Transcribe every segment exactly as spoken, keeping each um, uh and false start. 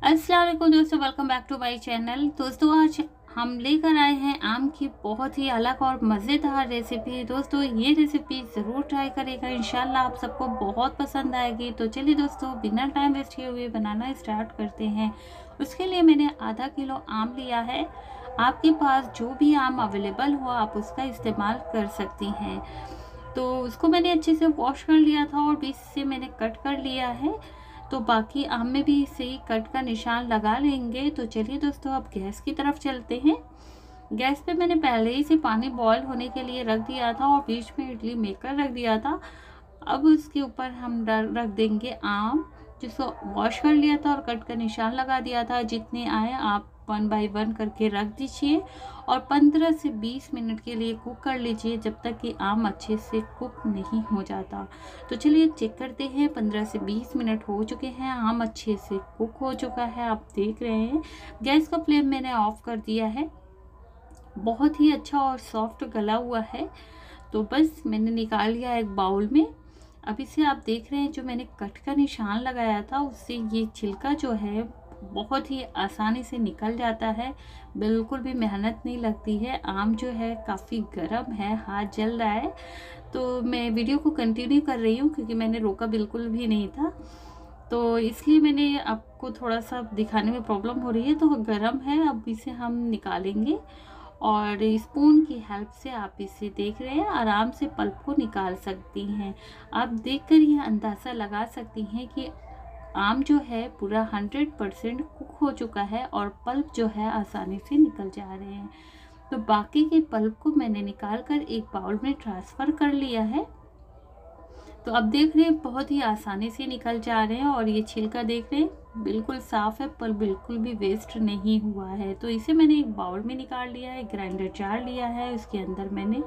अस्सलाम वालेकुम दोस्तों, welcome back to my channel. दोस्तों आज हम लेकर आए हैं आम की बहुत ही अलग और मज़ेदार रेसिपी। दोस्तों ये रेसिपी ज़रूर ट्राई करेगा, इंशाल्लाह आप सबको बहुत पसंद आएगी। तो चलिए दोस्तों बिना टाइम वेस्ट किए हुए बनाना स्टार्ट करते हैं। उसके लिए मैंने आधा किलो आम लिया है। आपके पास जो भी आम अवेलेबल हो आप उसका इस्तेमाल कर सकती हैं। तो उसको मैंने अच्छे से वॉश कर लिया था और बीच से मैंने कट कर लिया है। तो बाकी आम में भी सही कट का निशान लगा लेंगे। तो चलिए दोस्तों अब गैस की तरफ चलते हैं। गैस पे मैंने पहले ही से पानी बॉईल होने के लिए रख दिया था और बीच में इडली मेकर रख दिया था। अब उसके ऊपर हम रख देंगे आम, जिसको वॉश कर लिया था और कट का निशान लगा दिया था। जितने आए आप वन बाय वन करके रख दीजिए और पंद्रह से बीस मिनट के लिए कुक कर लीजिए, जब तक कि आम अच्छे से कुक नहीं हो जाता। तो चलिए चेक करते हैं। पंद्रह से बीस मिनट हो चुके हैं, आम अच्छे से कुक हो चुका है, आप देख रहे हैं। गैस का फ्लेम मैंने ऑफ कर दिया है। बहुत ही अच्छा और सॉफ्ट गला हुआ है। तो बस मैंने निकाल लिया एक बाउल में। अभी से आप देख रहे हैं जो मैंने कट का निशान लगाया था उससे ये छिलका जो है बहुत ही आसानी से निकल जाता है। बिल्कुल भी मेहनत नहीं लगती है। आम जो है काफ़ी गर्म है, हाथ जल रहा है। तो मैं वीडियो को कंटिन्यू कर रही हूँ क्योंकि मैंने रोका बिल्कुल भी नहीं था, तो इसलिए मैंने आपको थोड़ा सा दिखाने में प्रॉब्लम हो रही है। तो गर्म है, अब इसे हम निकालेंगे और स्पून की हेल्प से आप इसे देख रहे हैं आराम से पल्प को निकाल सकती हैं। आप देखकर यह अंदाज़ा लगा सकती हैं कि आम जो है पूरा हंड्रेड परसेंट कुक हो चुका है और पल्प जो है आसानी से निकल जा रहे हैं। तो बाकी के पल्प को मैंने निकाल कर एक बाउल में ट्रांसफ़र कर लिया है। तो अब देख रहे हैं बहुत ही आसानी से निकल जा रहे हैं और ये छिलका देख रहे हैं बिल्कुल साफ़ है, पर बिल्कुल भी वेस्ट नहीं हुआ है। तो इसे मैंने एक बाउल में निकाल लिया है। ग्राइंडर जार लिया है, उसके अंदर मैंने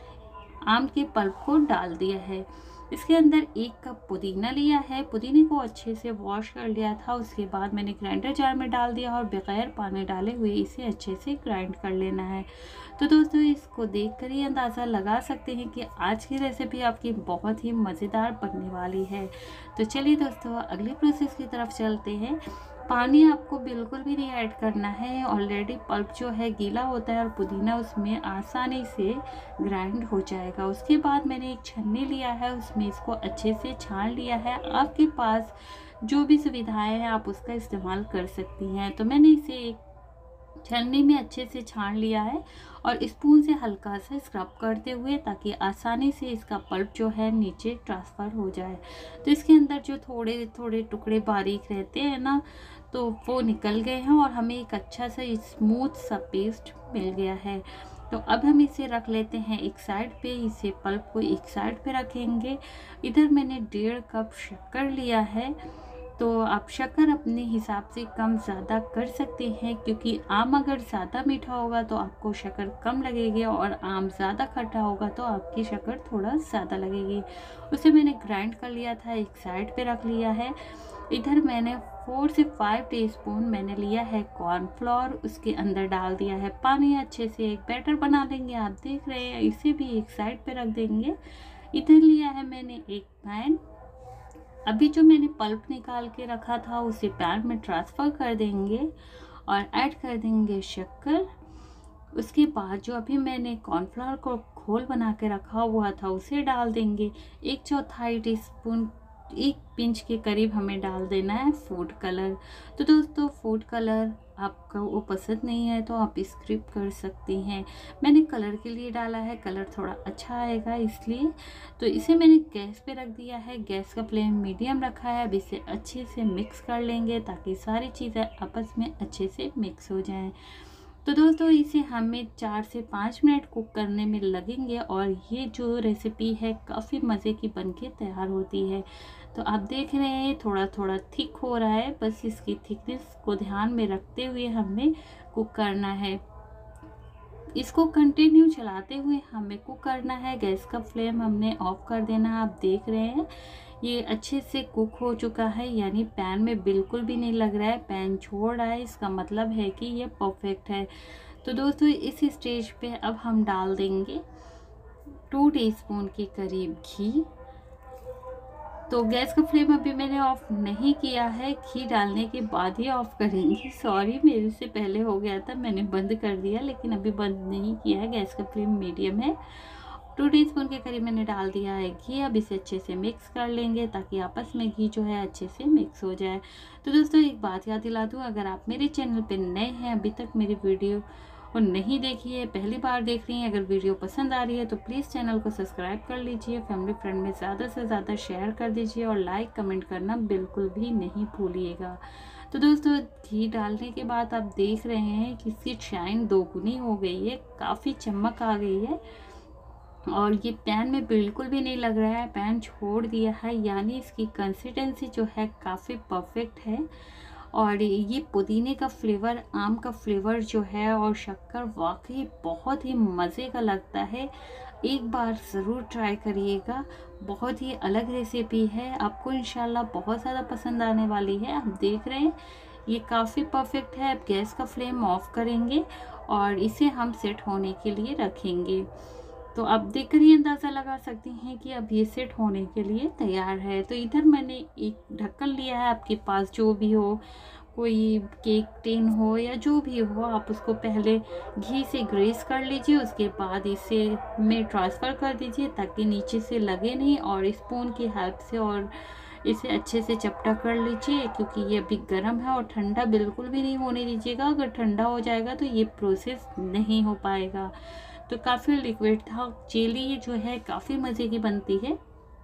आम के पल्प को डाल दिया है। इसके अंदर एक कप पुदीना लिया है। पुदीने को अच्छे से वॉश कर लिया था, उसके बाद मैंने ग्राइंडर जार में डाल दिया और बगैर पानी डाले हुए इसे अच्छे से ग्राइंड कर लेना है। तो दोस्तों इसको देखकर ही अंदाज़ा लगा सकते हैं कि आज की रेसिपी आपकी बहुत ही मज़ेदार बनने वाली है। तो चलिए दोस्तों अगले प्रोसेस की तरफ चलते हैं। पानी आपको बिल्कुल भी नहीं ऐड करना है। ऑलरेडी पल्प जो है गीला होता है और पुदीना उसमें आसानी से ग्राइंड हो जाएगा। उसके बाद मैंने एक छन्नी लिया है, उसमें इसको अच्छे से छान लिया है। आपके पास जो भी सुविधाएं हैं आप उसका इस्तेमाल कर सकती हैं। तो मैंने इसे एक छन्नी में अच्छे से छान लिया है और स्पून से हल्का सा स्क्रब करते हुए, ताकि आसानी से इसका पल्प जो है नीचे ट्रांसफ़र हो जाए। तो इसके अंदर जो थोड़े थोड़े टुकड़े बारीक रहते हैं ना, तो वो निकल गए हैं और हमें एक अच्छा सा स्मूथ सा पेस्ट मिल गया है। तो अब हम इसे रख लेते हैं एक साइड पे। इसे पल्प को एक साइड पे रखेंगे। इधर मैंने डेढ़ कप शक्कर लिया है। तो आप शक्कर अपने हिसाब से कम ज़्यादा कर सकते हैं, क्योंकि आम अगर ज़्यादा मीठा होगा तो आपको शक्कर कम लगेगी और आम ज़्यादा खट्टा होगा तो आपकी शक्कर थोड़ा ज़्यादा लगेगी। उसे मैंने ग्राइंड कर लिया था, एक साइड पे रख लिया है। इधर मैंने फोर से फाइव टीस्पून मैंने लिया है कॉर्नफ्लोर, उसके अंदर डाल दिया है पानी। अच्छे से एक बैटर बना लेंगे। आप देख रहे हैं, इसे भी एक साइड पे रख देंगे। इधर लिया है मैंने एक पैन। अभी जो मैंने पल्प निकाल के रखा था उसे पैन में ट्रांसफ़र कर देंगे और ऐड कर देंगे शक्कर। उसके बाद जो अभी मैंने कॉर्नफ्लावर को घोल बना के रखा हुआ था उसे डाल देंगे। एक चौथाई टीस्पून, एक पिंच के करीब हमें डाल देना है फूड कलर। तो दोस्तों फूड कलर आपको वो पसंद नहीं है तो आप स्किप कर सकती हैं। मैंने कलर के लिए डाला है, कलर थोड़ा अच्छा आएगा इसलिए। तो इसे मैंने गैस पे रख दिया है। गैस का फ्लेम मीडियम रखा है। अब इसे अच्छे से मिक्स कर लेंगे ताकि सारी चीज़ें आपस में अच्छे से मिक्स हो जाएं। तो दोस्तों इसे हमें चार से पाँच मिनट कुक करने में लगेंगे और ये जो रेसिपी है काफ़ी मज़े की बनके तैयार होती है। तो आप देख रहे हैं थोड़ा थोड़ा थिक हो रहा है, बस इसकी थिकनेस को ध्यान में रखते हुए हमें कुक करना है। इसको कंटिन्यू चलाते हुए हमें कुक करना है। गैस का फ्लेम हमने ऑफ कर देना है। आप देख रहे हैं ये अच्छे से कुक हो चुका है, यानी पैन में बिल्कुल भी नहीं लग रहा है, पैन छोड़ रहा है, इसका मतलब है कि ये परफेक्ट है। तो दोस्तों इस स्टेज पे अब हम डाल देंगे टू टीस्पून के करीब घी। तो गैस का फ्लेम अभी मैंने ऑफ नहीं किया है, घी डालने के बाद ही ऑफ करेंगी। सॉरी, मेरे से पहले हो गया था, मैंने बंद कर दिया, लेकिन अभी बंद नहीं किया है। गैस का फ्लेम मीडियम है। टू टीस्पून के करीब मैंने डाल दिया है घी। अब इसे अच्छे से मिक्स कर लेंगे ताकि आपस में घी जो है अच्छे से मिक्स हो जाए। तो दोस्तों एक बात याद दिला दूँ, अगर आप मेरे चैनल पे नए हैं, अभी तक मेरी वीडियो और नहीं देखी है, पहली बार देख रही हैं, अगर वीडियो पसंद आ रही है तो प्लीज़ चैनल को सब्सक्राइब कर लीजिए, फैमिली फ्रेंड में ज़्यादा से ज़्यादा शेयर कर दीजिए और लाइक कमेंट करना बिल्कुल भी नहीं भूलिएगा। तो दोस्तों घी डालने के बाद आप देख रहे हैं कि इसकी शाइन दोगुनी हो गई है, काफ़ी चमक आ गई है और ये पैन में बिल्कुल भी नहीं लग रहा है, पैन छोड़ दिया है, यानी इसकी कंसिस्टेंसी जो है काफ़ी परफेक्ट है। और ये पुदीने का फ्लेवर, आम का फ्लेवर जो है और शक्कर वाकई बहुत ही मज़े का लगता है। एक बार ज़रूर ट्राई करिएगा, बहुत ही अलग रेसिपी है, आपको इंशाल्लाह बहुत ज़्यादा पसंद आने वाली है। आप देख रहे हैं ये काफ़ी परफेक्ट है। अब गैस का फ्लेम ऑफ करेंगे और इसे हम सेट होने के लिए रखेंगे। तो आप देखकर ही अंदाज़ा लगा सकती हैं कि अब ये सेट होने के लिए तैयार है। तो इधर मैंने एक ढक्कन लिया है, आपके पास जो भी हो, कोई केक टिन हो या जो भी हो, आप उसको पहले घी से ग्रेस कर लीजिए, उसके बाद इसे में ट्रांसफ़र कर दीजिए ताकि नीचे से लगे नहीं, और स्पून की हेल्प से और इसे अच्छे से चपटा कर लीजिए, क्योंकि ये अभी गर्म है और ठंडा बिल्कुल भी नहीं होने दीजिएगा। अगर ठंडा हो जाएगा तो ये प्रोसेस नहीं हो पाएगा। तो काफ़ी लिक्विड था, जेली जो है काफ़ी मज़े की बनती है।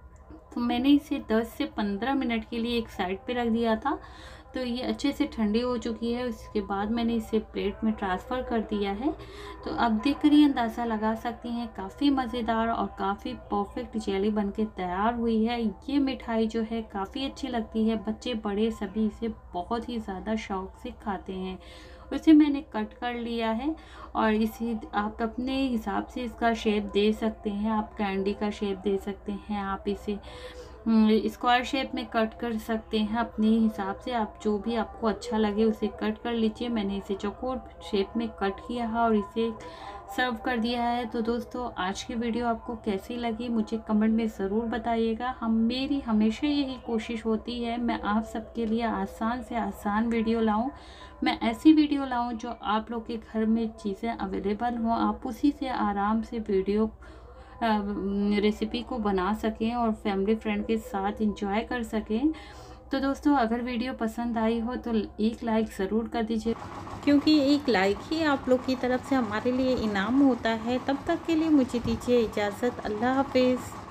तो मैंने इसे दस से पंद्रह मिनट के लिए एक साइड पे रख दिया था। तो ये अच्छे से ठंडी हो चुकी है, उसके बाद मैंने इसे प्लेट में ट्रांसफ़र कर दिया है। तो अब देख कर ही अंदाज़ा लगा सकती हैं, काफ़ी मज़ेदार और काफ़ी परफेक्ट जेली बनके तैयार हुई है। ये मिठाई जो है काफ़ी अच्छी लगती है, बच्चे बड़े सभी इसे बहुत ही ज़्यादा शौक़ से खाते हैं। उसे मैंने कट कर लिया है और इसी आप अपने हिसाब से इसका शेप दे सकते हैं, आप कैंडी का शेप दे सकते हैं, आप इसे स्क्वायर शेप में कट कर सकते हैं अपने हिसाब से। आप जो भी आपको अच्छा लगे उसे कट कर लीजिए। मैंने इसे चौकोर शेप में कट किया है और इसे सर्व कर दिया है। तो दोस्तों आज की वीडियो आपको कैसी लगी मुझे कमेंट में ज़रूर बताइएगा। हम मेरी हमेशा यही कोशिश होती है, मैं आप सबके लिए आसान से आसान वीडियो लाऊं, मैं ऐसी वीडियो लाऊं जो आप लोग के घर में चीज़ें अवेलेबल हों, आप उसी से आराम से वीडियो रेसिपी को बना सकें और फैमिली फ्रेंड के साथ एंजॉय कर सकें। तो दोस्तों अगर वीडियो पसंद आई हो तो एक लाइक ज़रूर कर दीजिए, क्योंकि एक लाइक ही आप लोग की तरफ से हमारे लिए इनाम होता है। तब तक के लिए मुझे दीजिए इजाज़त। अल्लाह हाफिज़।